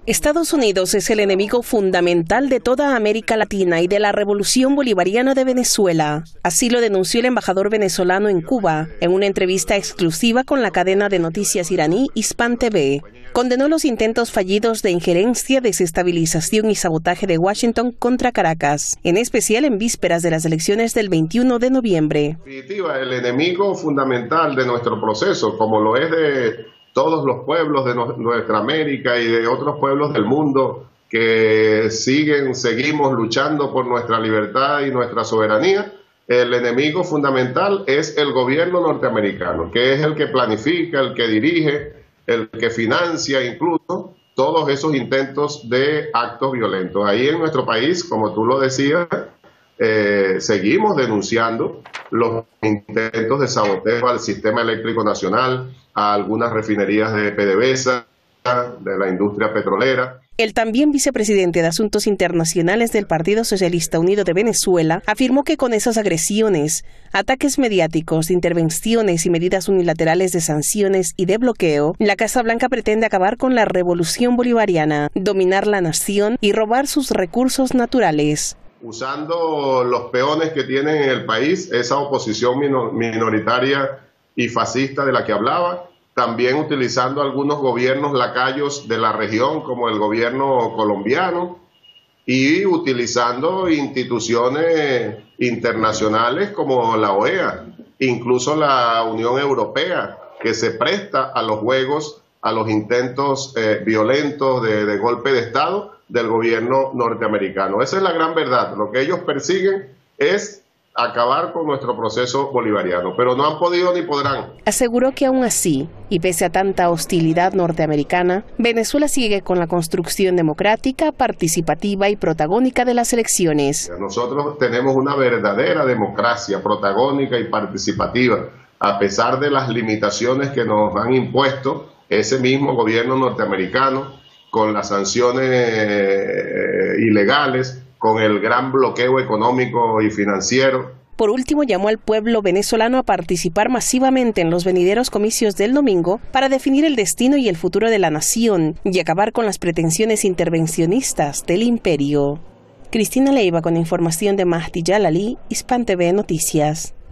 Estados Unidos es el enemigo fundamental de toda América Latina y de la revolución bolivariana de Venezuela. Así lo denunció el embajador venezolano en Cuba, en una entrevista exclusiva con la cadena de noticias iraní Hispan TV. Condenó los intentos fallidos de injerencia, desestabilización y sabotaje de Washington contra Caracas, en especial en vísperas de las elecciones del 21 de noviembre. En definitiva, el enemigo fundamental de nuestro proceso, como lo es de todos los pueblos de nuestra América y de otros pueblos del mundo que seguimos luchando por nuestra libertad y nuestra soberanía, el enemigo fundamental es el gobierno norteamericano, que es el que planifica, el que dirige, el que financia incluso todos esos intentos de actos violentos. Ahí en nuestro país, como tú lo decías, seguimos denunciando los intentos de saboteo al sistema eléctrico nacional, a algunas refinerías de PDVSA, de la industria petrolera. El también vicepresidente de Asuntos Internacionales del Partido Socialista Unido de Venezuela afirmó que con esas agresiones, ataques mediáticos, intervenciones y medidas unilaterales de sanciones y de bloqueo, la Casa Blanca pretende acabar con la revolución bolivariana, dominar la nación y robar sus recursos naturales. Usando los peones que tienen en el país, esa oposición minoritaria y fascista de la que hablaba, también utilizando algunos gobiernos lacayos de la región como el gobierno colombiano y utilizando instituciones internacionales como la OEA, incluso la Unión Europea, que se presta a los juegos, a los intentos violentos de golpe de Estado del gobierno norteamericano. Esa es la gran verdad. Lo que ellos persiguen es acabar con nuestro proceso bolivariano, pero no han podido ni podrán. Aseguró que aún así, y pese a tanta hostilidad norteamericana, Venezuela sigue con la construcción democrática, participativa y protagónica de las elecciones. Nosotros tenemos una verdadera democracia protagónica y participativa, a pesar de las limitaciones que nos han impuesto ese mismo gobierno norteamericano, con las sanciones ilegales, con el gran bloqueo económico y financiero. Por último, llamó al pueblo venezolano a participar masivamente en los venideros comicios del domingo para definir el destino y el futuro de la nación y acabar con las pretensiones intervencionistas del imperio. Cristina Leiva con información de Mahdi Jalali, Hispan TV Noticias.